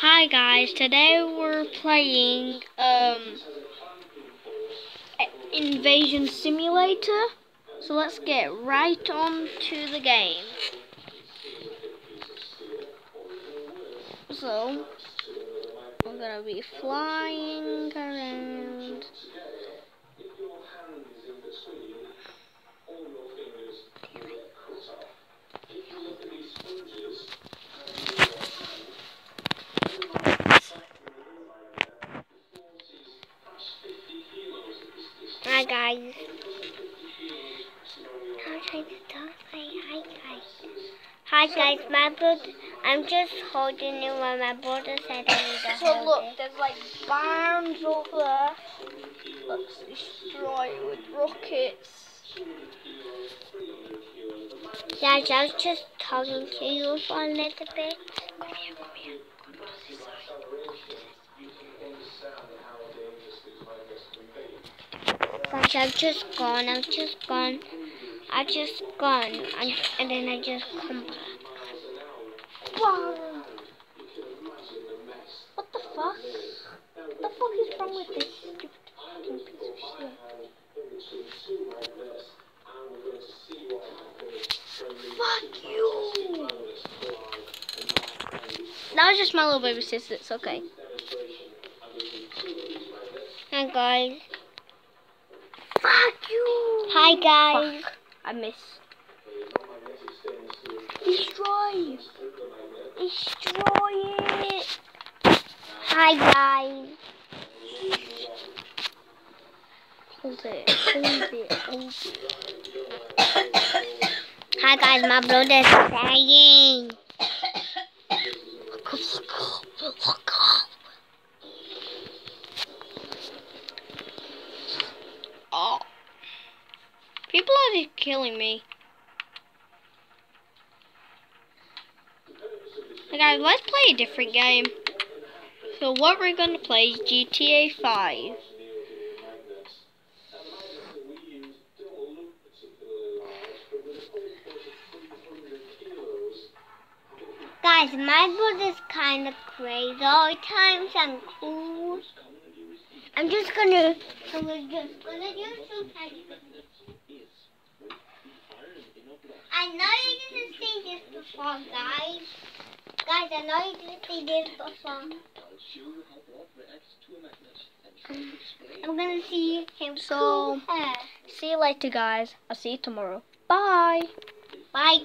Hi guys, today we're playing Invasion Simulator. So let's get right on to the game. So we're gonna be flying around. Hi guys. I'm trying to talk. Hi guys. Hi guys, my brother. I'm just holding it when my brother said I need to So hold look, it. there's like barns over there. Let's destroy it with rockets. Guys, I was just talking to you for a little bit. Come here. Come to this side. Guys, I've just gone, and then I just come back. Wow. What the fuck? What the fuck is wrong with this stupid fucking piece of shit? Fuck you! That was just my little baby sister, it's okay. Hi guys. Fuck you! Hi guys. Fuck. I missed. Destroy! Destroy it! Hi guys. Hold it. Hi guys, my brother's crying. Fuck off. Oh. People are just killing me. Hey guys, let's play a different game. So what we're gonna play is GTA 5. Guys, my brother's kind of crazy all the times and cool. I'm just gonna do some tiny things. I know you didn't see this before, guys. Guys, I know you didn't see this before. I'm gonna see him cool hair. See you later, guys. I'll see you tomorrow. Bye! Bye.